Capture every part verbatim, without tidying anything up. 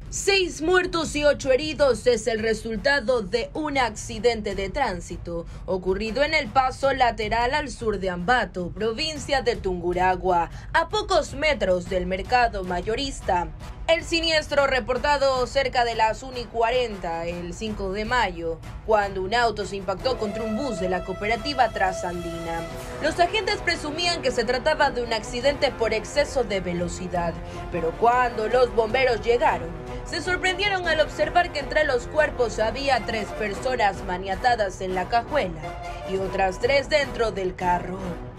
Seis muertos y ocho heridos es el resultado de un accidente de tránsito ocurrido en el paso lateral al sur de Ambato, provincia de Tungurahua, a pocos metros del mercado mayorista. El siniestro reportado cerca de las una y cuarenta el cinco de mayo, cuando un auto se impactó contra un bus de la cooperativa Trasandina. Los agentes presumían que se trataba de un accidente por exceso de velocidad, pero cuando los bomberos llegaron, se sorprendieron al observar que entre los cuerpos había tres personas maniatadas en la cajuela y otras tres dentro del carro.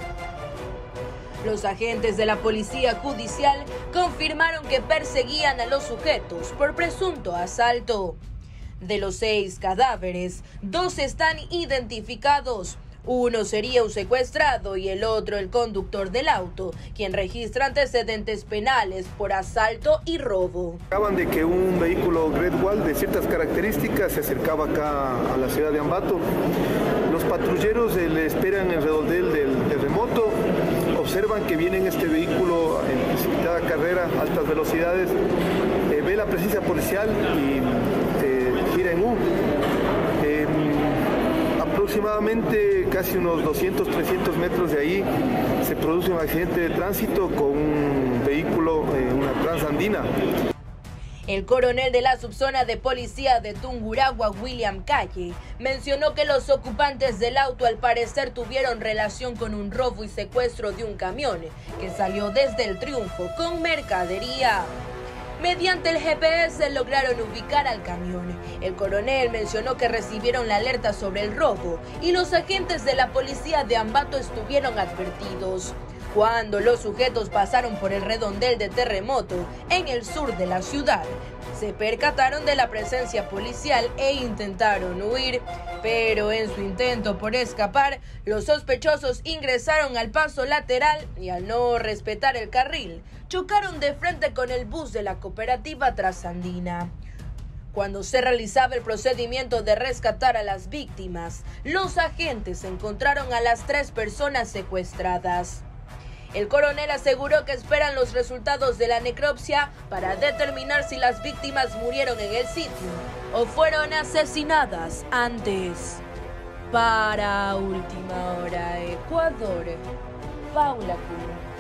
Los agentes de la policía judicial confirmaron que perseguían a los sujetos por presunto asalto. De los seis cadáveres, dos están identificados. Uno sería un secuestrado y el otro el conductor del auto, quien registra antecedentes penales por asalto y robo. Acaban de que un vehículo Great Wall de ciertas características se acercaba acá a la ciudad de Ambato. Los patrulleros eh, le esperan en el redondel del terremoto, observan que viene en este vehículo en precipitada carrera, altas velocidades, eh, ve la presencia policial y eh, gira en U. Eh, aproximadamente casi unos doscientos, trescientos metros de ahí se produce un accidente de tránsito con un vehículo, eh, una Trasandina. El coronel de la subzona de policía de Tungurahua, William Calle, mencionó que los ocupantes del auto al parecer tuvieron relación con un robo y secuestro de un camión que salió desde El Triunfo con mercadería. Mediante el G P S lograron ubicar al camión. El coronel mencionó que recibieron la alerta sobre el robo y los agentes de la policía de Ambato estuvieron advertidos. Cuando los sujetos pasaron por el redondel de terremoto en el sur de la ciudad, se percataron de la presencia policial e intentaron huir, pero en su intento por escapar, los sospechosos ingresaron al paso lateral y al no respetar el carril, chocaron de frente con el bus de la cooperativa Trasandina. Cuando se realizaba el procedimiento de rescatar a las víctimas, los agentes encontraron a las tres personas secuestradas. El coronel aseguró que esperan los resultados de la necropsia para determinar si las víctimas murieron en el sitio o fueron asesinadas antes. Para Última Hora Ecuador, Paula Cuno.